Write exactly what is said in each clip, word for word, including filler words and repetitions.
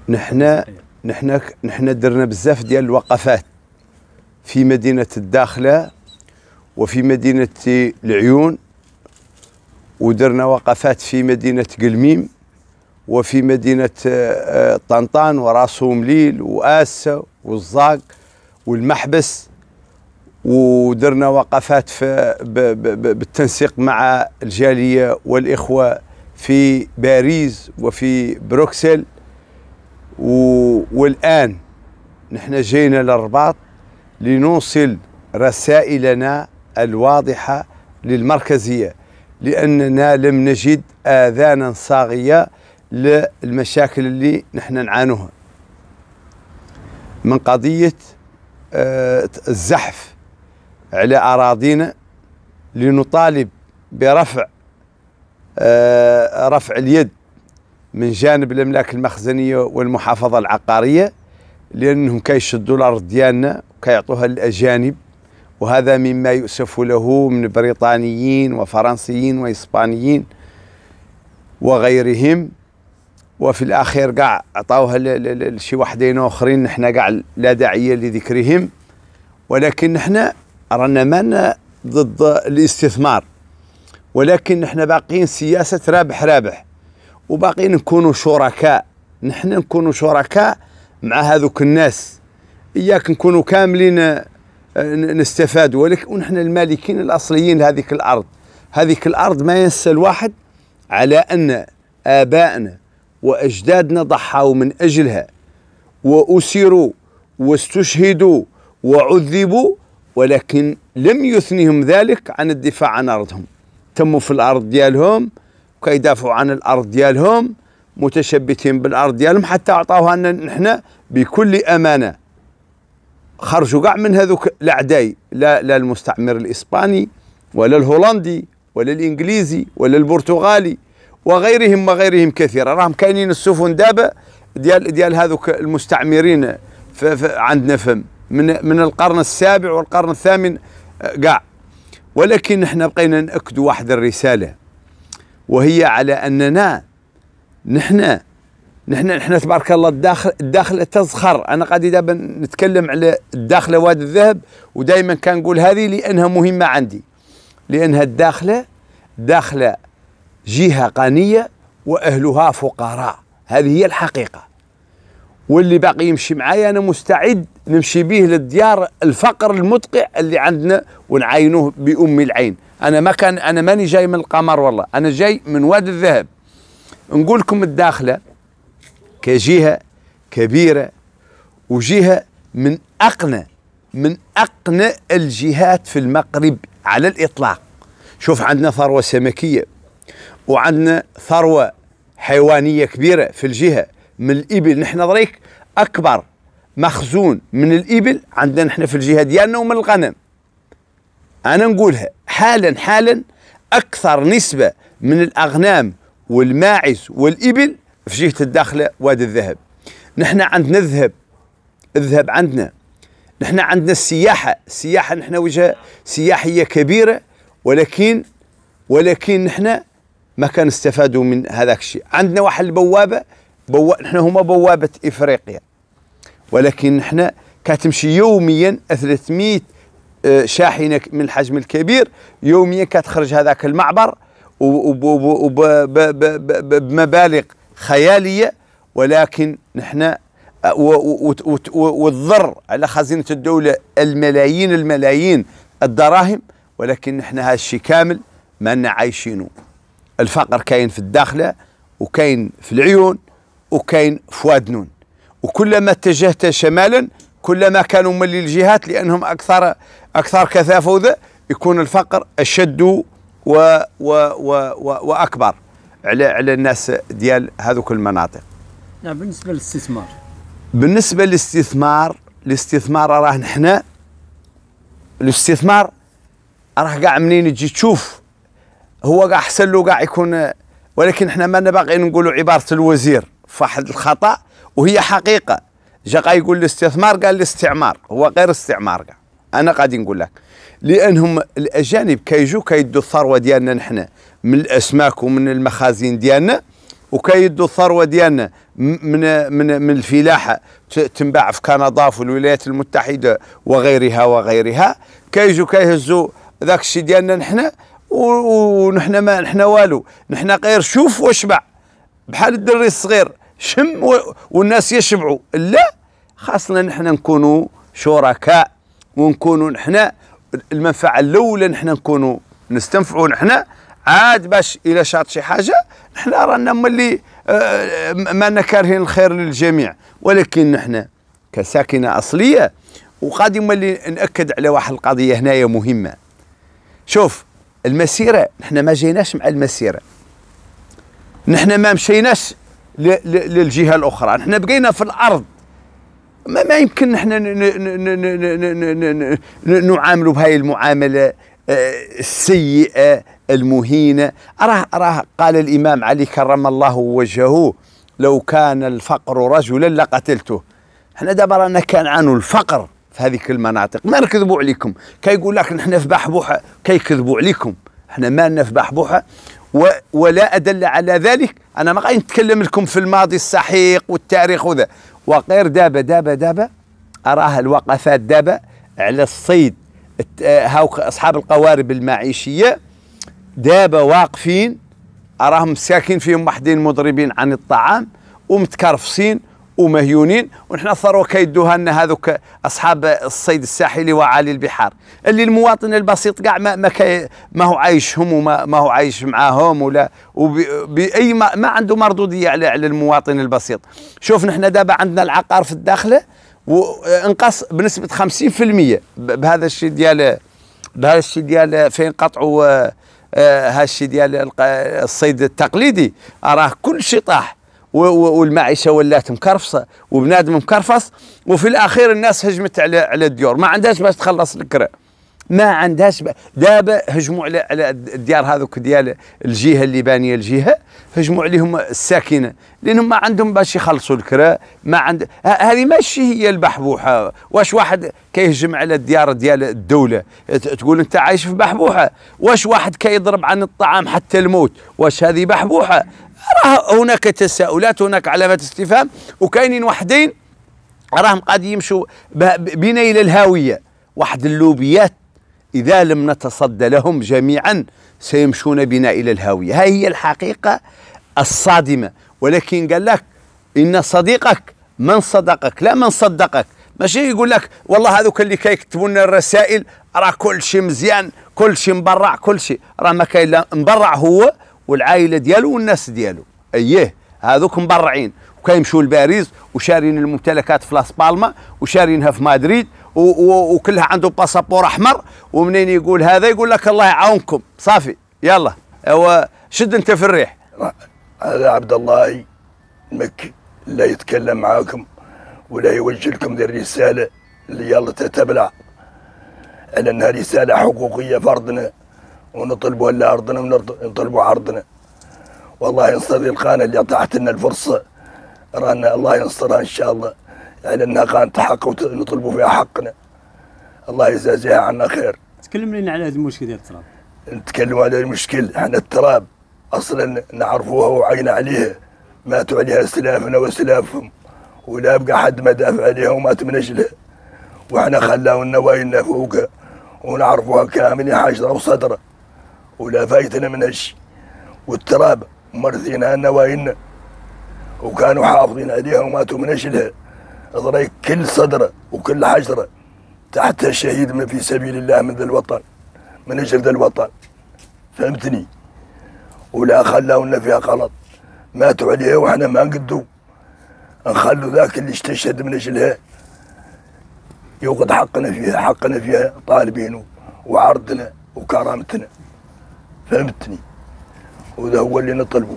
نحن نحن نحن درنا بزاف ديال الوقفات في مدينة الداخلة وفي مدينة العيون، ودرنا وقفات في مدينة قلميم وفي مدينة طنطان وراسو مليل وآسة والزاق والمحبس، ودرنا وقفات في بالتنسيق مع الجالية والإخوة في باريس وفي بروكسل. والآن نحن جينا للرباط لنوصل رسائلنا الواضحة للمركزية، لأننا لم نجد آذانا صاغية للمشاكل اللي نحن نعانوها من قضية الزحف على أراضينا، لنطالب برفع رفع اليد من جانب الأملاك المخزنية والمحافظة العقارية، لأنهم كيشدوا الأرض ديالنا وكيعطوها للأجانب، وهذا مما يؤسف له من بريطانيين وفرنسيين وإسبانيين وغيرهم، وفي الأخير كاع عطاوها لشي وحدين آخرين نحن كاع لا داعي لذكرهم. ولكن نحن رانا مانا ضد الاستثمار، ولكن نحن باقيين سياسة رابح رابح، وباقيين نكونوا شركاء، نحن نكونوا شركاء مع هذوك الناس، إياك نكونوا كاملين نستفادوا، ولكن ونحن المالكين الأصليين لهذيك الأرض. هذيك الأرض ما ينسى الواحد على أن آبائنا وأجدادنا ضحوا من أجلها وأسروا واستشهدوا وعذبوا، ولكن لم يثنهم ذلك عن الدفاع عن أرضهم. تموا في الأرض ديالهم وكيدافعوا عن الأرض ديالهم، متشبتين بالأرض ديالهم، حتى أعطاوها لنا نحن بكل أمانة. خرجوا كاع من هذوك الأعداء، لا لا المستعمر الإسباني ولا الهولندي ولا الإنجليزي ولا البرتغالي وغيرهم وغيرهم كثيرا. راهم كاينين السفن دابا ديال ديال هذوك المستعمرين عندنا فم من من القرن السابع والقرن الثامن كاع. ولكن نحن بقينا نأكدوا واحد الرسالة، وهي على أننا نحن نحن نحن تبارك الله الداخل الداخلة تزخر. أنا قاعد دابا نتكلم على الداخلة وادي الذهب، ودائما كنقول هذه لأنها مهمة عندي، لأنها الداخلة داخلة جهة غنية وأهلها فقراء، هذه هي الحقيقة. واللي باقي يمشي معايا أنا مستعد نمشي به للديار الفقر المدقع اللي عندنا ونعاينوه بأم العين. أنا ما كان أنا ماني جاي من القمر، والله أنا جاي من وادي الذهب. نقول لكم الداخلة كجهة كبيرة وجهة من أقنى من أقنى الجهات في المغرب على الإطلاق. شوف، عندنا ثروة سمكية وعندنا ثروة حيوانية كبيرة في الجهة من الإبل. نحن ضريك أكبر مخزون من الإبل عندنا نحن في الجهة ديالنا، ومن الغنم. أنا نقولها حالا حالا أكثر نسبة من الأغنام والماعز والإبل في جهة الداخلة وادي الذهب. نحن عندنا الذهب، الذهب عندنا. نحن عندنا السياحة، السياحة نحن وجهة سياحية كبيرة، ولكن ولكن نحن ما كان استفادوا من هذاك الشيء. عندنا واحد البوابة، بوا... نحن هما بوابة إفريقيا، ولكن نحن كتمشي يوميا ثلاثمئة شاحنة من الحجم الكبير يوميا كتخرج هذاك المعبر وبمبالغ خيالية. ولكن نحن والضر على خزينة الدولة الملايين الملايين الدراهم، ولكن نحن هذا الشيء كامل ما لنا عايشينه. الفقر كاين في الداخلة وكاين في العيون وكاين في وادنون، وكلما اتجهت شمالا كلما كانوا ملي الجهات لأنهم أكثر أكثر كثافة، وذا يكون الفقر أشد و و و و وأكبر على على الناس ديال هذوك المناطق. نعم. بالنسبة للاستثمار، بالنسبة للاستثمار الاستثمار راه نحن الاستثمار راه كاع منين تجي تشوف هو كاع احسن له كاع يكون، ولكن احنا مالنا باغيين نقولوا عبارة الوزير في واحد الخطأ، وهي حقيقة. جا قا يقول الاستثمار قال الاستعمار، هو غير استعمار كاع. انا غادي نقول لك، لانهم الاجانب كيجوا كيدوا الثروة ديالنا نحن من الاسماك ومن المخازن ديالنا وكيدوا الثروه ديالنا من من من الفلاحه تنباع في كندا وفي الولايات المتحده وغيرها وغيرها، كيجوا كيهزوا ذاك الشيء ديالنا نحنا، ونحنا ما نحنا والو، نحنا غير شوف واشبع بحال الدري الصغير، شم والناس يشبعوا. لا، خاصنا نحنا نكونوا شركاء ونكونوا نحنا المنفعه الاولى، نحنا نكونوا نستنفعوا نحنا، عاد باش الى شاط شي حاجه نحنا رانا ملي آه ما كارهين الخير للجميع. ولكن نحنا كساكنه اصليه، وغادي ملي ناكد على واحد القضيه هنايا مهمه. شوف المسيره، نحنا ما جيناش مع المسيره، نحنا ما مشيناش للجهه الاخرى، نحنا بقينا في الارض. ما, ما يمكن نحنا نعاملوا بهاي المعامله السيئه المهينه. راه راه قال الامام علي كرم الله وجهه: لو كان الفقر رجلا لقتلته. احنا دابا رانا كنعانوا الفقر في هذيك المناطق، ما نكذبوا عليكم. كيقول لك نحن في بحبوحه، كيكذبوا عليكم. احنا مالنا في بحبوحه، ولا ادل على ذلك. انا ما غادي نتكلم لكم في الماضي السحيق والتاريخ وذا، وغير دابا دابا دابا أراه الوقفات دابا على الصيد. هاو أصحاب القوارب المعيشية دابا واقفين، أراهم ساكن فيهم وحدين مضربين عن الطعام ومتكرفسين ومهيونين، ونحن الثروة كيدوها لنا هذوك أصحاب الصيد الساحلي وعالي البحار، اللي المواطن البسيط كاع ما ما, كي ما هو عايشهم وما ما هو عايش معاهم، ولا وبأي ما, ما عنده مردودية على على المواطن البسيط. شوف نحن دابا عندنا العقار في الداخله وانقص بنسبة خمسين في المية بهذا الشيء ديال بهذا الشيء ديال فين قطعوا هذا الشيء ديال الصيد التقليدي. راه كل شيء طاح، والمعيشه ولات مكرفصه وبنادم مكرفص، وفي الاخير الناس هجمت على على الديور، ما عندهاش باش تخلص الكرا، ما عندهاش. دابا هجموا على على الديار هذوك ديال الجهه اللي بانيه الجهه، هجموا عليهم الساكنه لانهم ما عندهم باش يخلصوا الكرا. ما عند هذه ماشي هي البحبوحه. واش واحد كيهجم على الديار ديال الدوله تقول انت عايش في بحبوحه؟ واش واحد كيضرب عن الطعام حتى الموت واش هذه بحبوحه؟ راه هناك تساؤلات، هناك علامات استفهام، وكاينين وحدين راهم قاعد يمشوا بنا الى الهاويه. واحد اللوبيات اذا لم نتصدى لهم جميعا سيمشون بنا الى الهاويه. هاي هي الحقيقه الصادمه. ولكن قال لك ان صديقك من صدقك لا من صدقك. ماشي يقول لك والله هذوك اللي كيكتبوا لنا الرسائل راه كل شيء مزيان، كل شيء مبرع، كل شيء راه ما كاين. لا، مبرع هو والعائله ديالو والناس ديالو، اييه هذوك مبرعين وكيمشوا لباريس وشارين الممتلكات في لاس بالما وشارينها في مدريد وكلها عنده باسابور احمر. ومنين يقول هذا يقول لك الله يعاونكم، صافي يلا هو شد انت في الريح. هذا عبد الله المكي لا يتكلم معاكم ولا يوجه لكم ذي الرساله اللي يلا تتبلع على انها رساله حقوقيه فرضنا ونطلبوا لأرضنا ونطلبوا عرضنا. والله ينصر القناة اللي أتاحت لنا الفرصة، رانا الله ينصرها إن شاء الله على أنها قناة حق ونطلبوا فيها حقنا. الله يجازيها عنا خير. تكلم لنا على هذا المشكل ديال التراب. نتكلموا على المشكل. احنا التراب أصلا نعرفوها وعينا عليها، ماتوا عليها سلافنا وسلافهم، ولا بقى حد ما دافع عليها ومات من أجلها، وإحنا خلاو النوايلنا فوقها ونعرفوها كامل حجرة وصدرة ولا فايتنا من هالشي. والتراب مرثينها نوايلنا وكانوا حافظين عليها وماتوا من اجلها. ضريك كل صدره وكل حجره تحتها شهيد من في سبيل الله من ذا الوطن، من اجل ذا الوطن، فهمتني؟ ولا خلاونا فيها غلط، ماتوا عليها واحنا ما نقدو نخلوا ذاك اللي استشهد من اجلها يوقد حقنا فيها، حقنا فيها طالبين وعرضنا وكرامتنا، فهمتني؟ وذا هو اللي نطلبه.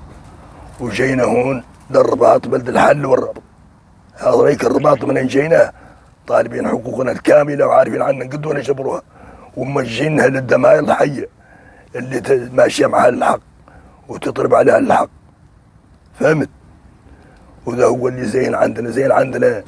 وجينا هون للرباط بلد الحل والربط. هذا ريك الرباط من جيناه طالبين حقوقنا الكامله وعارفين عنا قد نجبروها، ومجينها للدماير الحيه اللي ماشيه معها الحق وتطلب عليها الحق، فهمت؟ وذا هو اللي زين عندنا، زين عندنا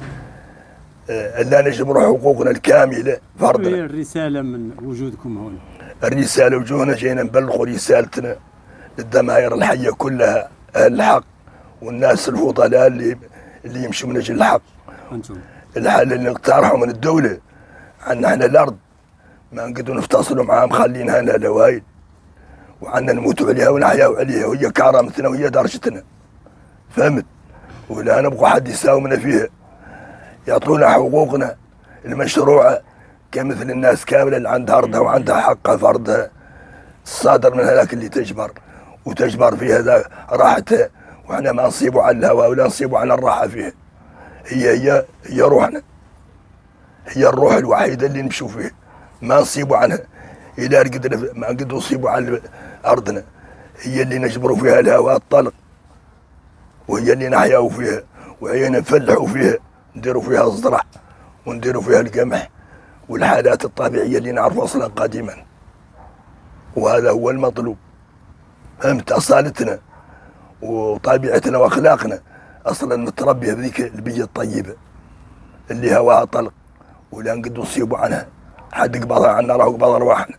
الا نجبر حقوقنا الكامله فرضنا. هي الرساله من وجودكم هون؟ الرساله وجوهنا جينا نبلغوا رسالتنا للدماير الحيه كلها اهل الحق والناس الفضلاء اللي اللي يمشوا من اجل الحق. انتم الحل اللي نقترحه من الدوله عنا احنا الارض ما نقدروا نفتصلوا معاهم، خلينها لنا لوايد وعنا نموتوا عليها ونحياوا عليها، وهي كرامتنا وهي درجتنا، فهمت؟ ولا نبغوا حد يساومنا فيها، يعطونا حقوقنا المشروعه كمثل الناس كامله اللي عندها ارضها وعندها حقها في ارضها، تصادر من هذاك اللي تجبر وتجبر في هذا راحتها، واحنا ما نصيبوا على الهواء ولا نصيبوا على الراحه فيها. هي هي هي روحنا، هي الروح الوحيده اللي نمشوا فيها، ما نصيبوا عنها. إذا قدرنا ما قدروا نصيبوا على أرضنا، هي اللي نجبروا فيها الهواء الطلق، وهي اللي نحياوا فيها، وهي نفلحوا فيها، نديروا فيها الزرع ونديروا فيها القمح والحالات الطبيعية اللي نعرفها أصلا قديما، وهذا هو المطلوب. فهمت؟ أصالتنا وطبيعتنا وأخلاقنا أصلا متربية بذيك البيئة الطيبة اللي هواها طلق، ولا نقدروا نصيبوا عنها، حد قبضها عنا راه قبض أرواحنا.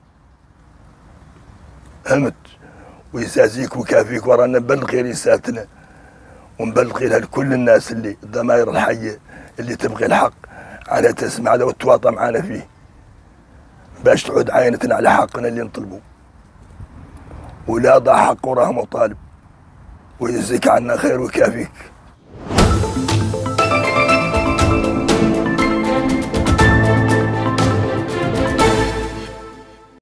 فهمت؟ ويسازيك ويكافيك ورانا نبلغي رسالتنا ونبلغي لها لكل الناس اللي الضمائر الحيه اللي تبغي الحق على تسمع له وتتواطى معنا فيه، باش تعود عينتنا على حقنا اللي نطلبه. ولا ضاع حقه راه مطالب، ويجزيك عنا خير ويكافيك.